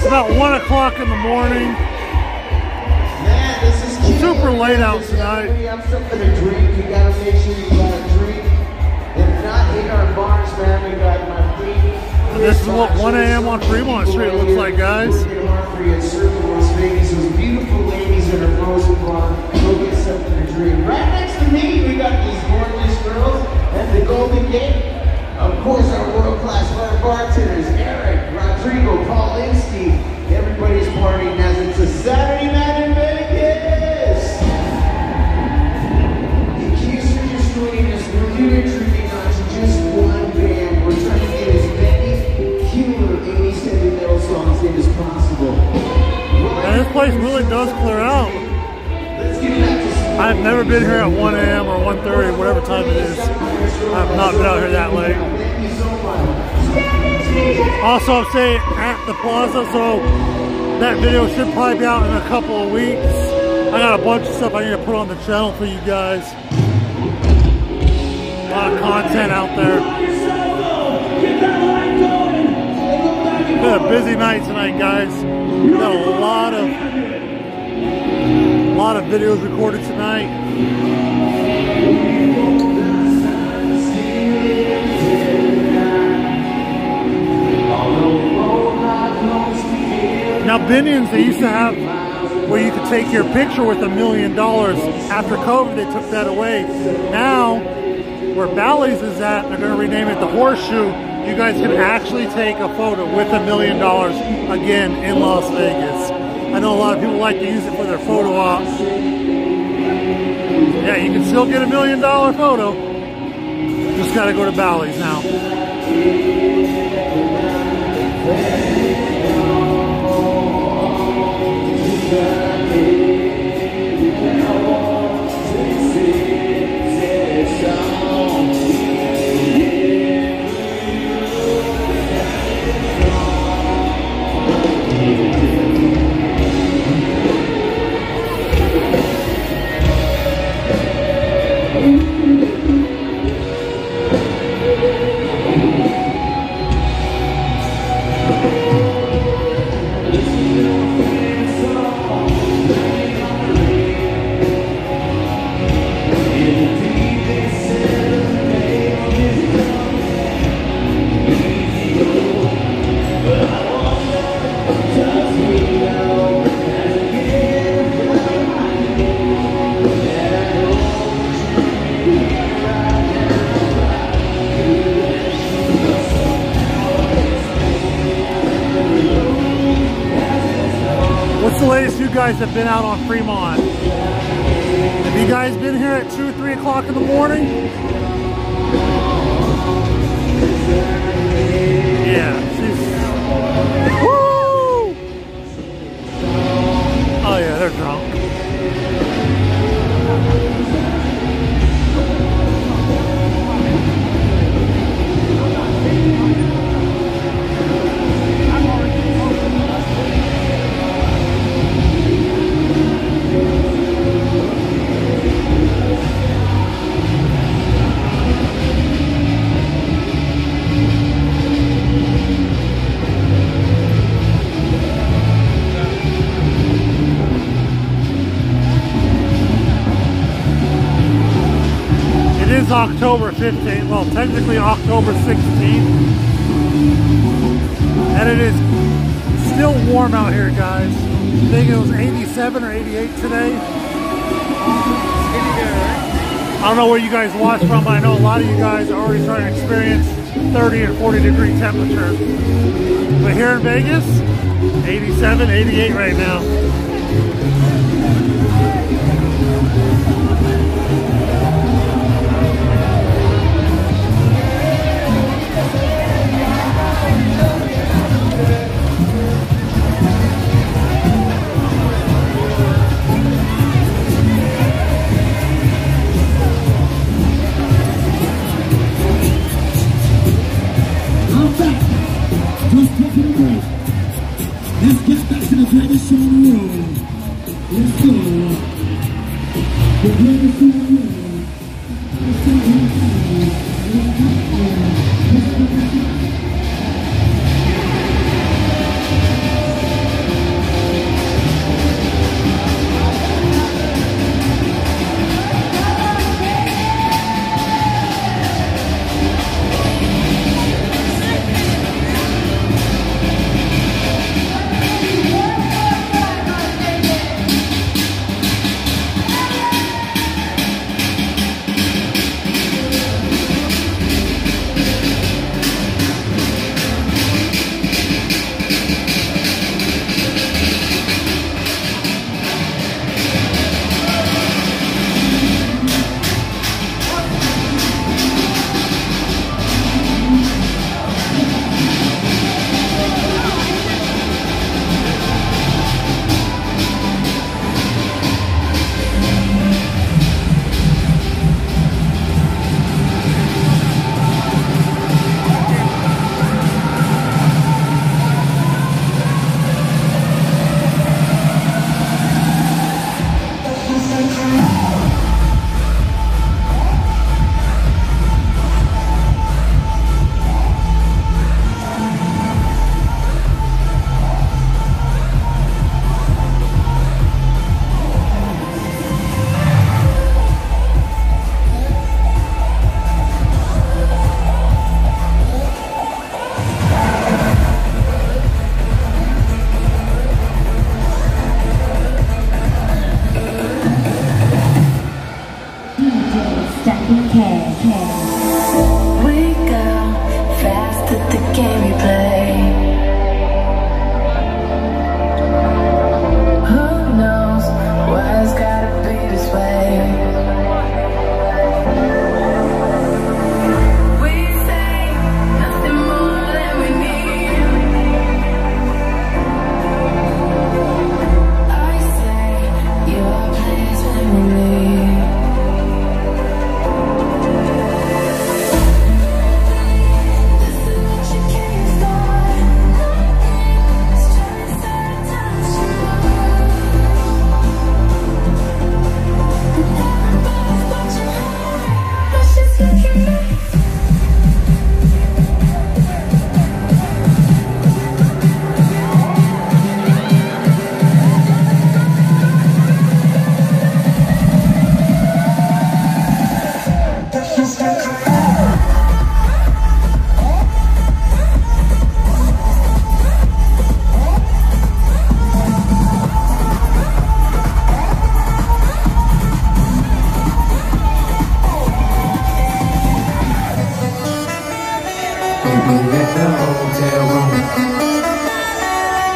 about 1 o'clock in the morning. Man, this is super late out tonight. We have something to drink. You gotta make sure you got a drink. If not, in our bars, man, we got martini. And this is what 1 a.m. on Fremont Street looks like, guys. Working hard for you, serving Las Vegas. Those beautiful ladies in a frozen bar. Go get something to drink. Right next to me, we got these gorgeous girls at the Golden Gate. Of course, our world-class bartenders, Eric, Rodrigo, Paul, and Steve. Everybody's partying as it's a Saturday night in Vegas. In case you're just joining us, we're here drinking on to just one band. We're trying to get as many killer 80s heavy metal songs in as possible. And this place really does clear out. Let's get back to some. I've never been here at 1 a.m. or 1:30, whatever time it is. I've not been out here that late. Also, I'm staying at the plaza, so that video should probably be out in a couple of weeks. I got a bunch of stuff I need to put on the channel for you guys. A lot of content out there. It's been a busy night tonight, guys. We got a lot of videos recorded tonight. Now, Binion's, they used to have where you could take your picture with $1 million. After COVID, they took that away. Now, where Bally's is at, they're going to rename it the Horseshoe. You guys can actually take a photo with $1 million again in Las Vegas. I know a lot of people like to use it for their photo ops. Yeah, you can still get $1 million photo. Just got to go to Bally's now. What's the latest you guys have been out on Fremont? Have you guys been here at 2, 3 o'clock in the morning? Yeah, woo! Oh yeah, they're drunk. October 15th, well, technically October 16th, and it is still warm out here, guys. I think it was 87 or 88 today. I don't know where you guys watch from, but I know a lot of you guys are already starting to experience 30 and 40 degree temperatures. But here in Vegas, 87, 88 right now. Let's get back to the greatest show in the world. Let's go. The greatest show in the world.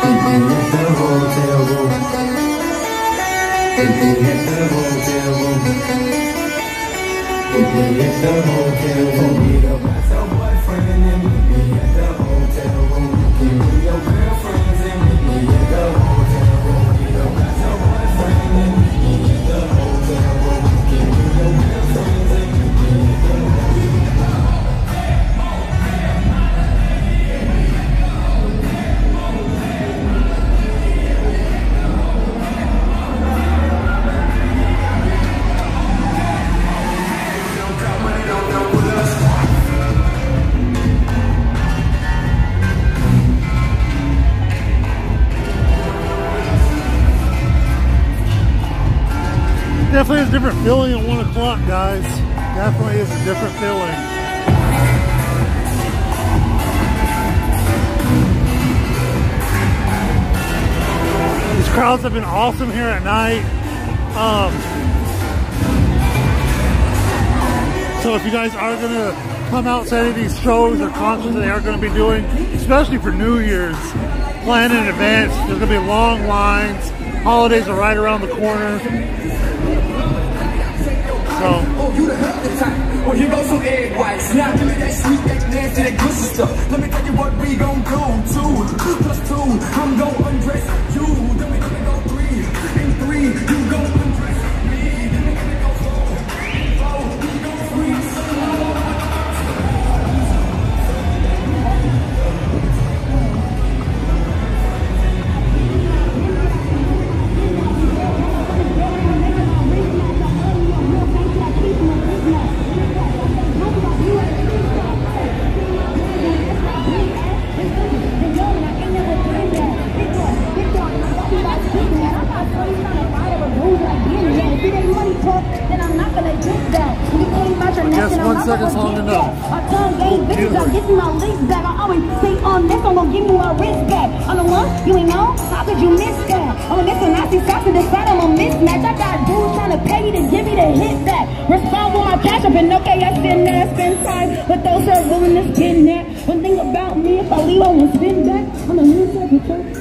Definitely is a different feeling at 1 o'clock, guys. Definitely is a different feeling. These crowds have been awesome here at night. So if you guys are going to come out to any of these shows or concerts that they are going to be doing, especially for New Year's, plan in advance. There's going to be long lines. Holidays are right around the corner. Oh, you the healthy type. Oh, here goes some egg whites. Now give me that sweet, that nasty, that good stuff. Let me tell you what we gon' do. 2+2, I'm gon' undress you. Then we gonna go 3 and 3. You gon' undress me. Then we gonna go 4 and 4. You gon' freeze. Just 1 second's long enough. This is my list back. I always say on this, I'm gonna give you my wrist back. On the one, you ain't know, how could you miss that? On this one, I see shots to the side, I'm a mismatch. I got dudes trying to pay you to give me the hit back. Respond with my cash up and okay, I spend there, spend time with those who are willing to spend that. One thing about me, if I leave, I won't spin back. I'm a new secretary.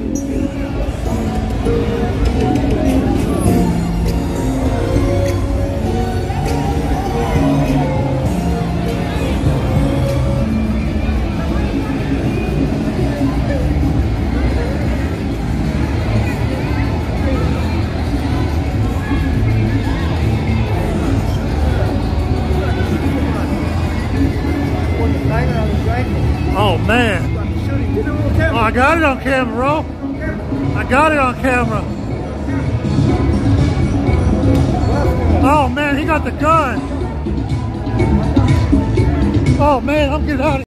Oh man. Oh, I got it on camera, bro. I got it on camera. Oh man, he got the gun. Oh man, I'm getting out of here.